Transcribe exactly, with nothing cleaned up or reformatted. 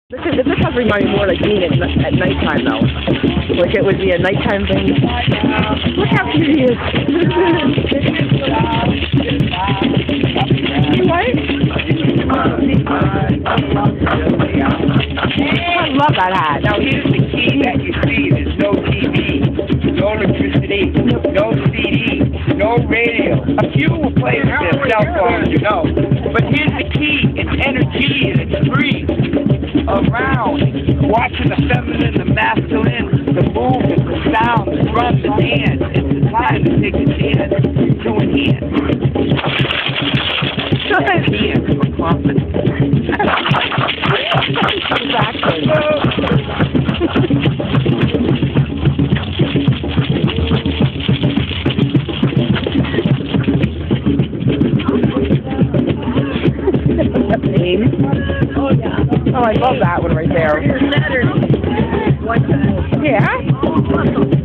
This, is, this does remind me more like being at, at nighttime, though. Like it would be a nighttime thing. Look how cute he is. You like? I love that hat. Now here's the key that you see. There's no T V, no electricity, no C D, no radio. A few will play with their cell phones, you know. But here's the key. It's energy and it's free. Around, watching the feminine, the masculine, the movement, the sound, the drums and hands. It's the time to take a chance to enhance. Enhance for confidence. Exactly. Oh, yeah. Oh, I love that one right there. Saturday. One time. Yeah?